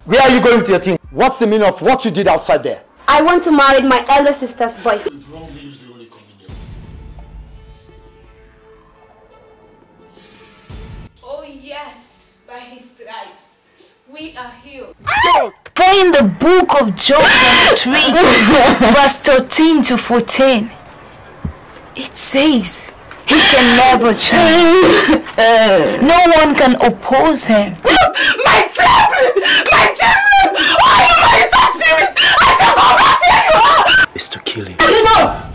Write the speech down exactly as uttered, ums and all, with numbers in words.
Where are you going to your thing? What's the meaning of what you did outside there? I want to marry my elder sister's boyfriend. You've wrongly used the Holy Communion. Oh yes, by his stripes, we are healed. For in the book of Job three, verse thirteen to fourteen, it says, he can never change. No one can oppose him. My family, my children, all humanity spirit, I shall go back where you are. It's to kill him. No!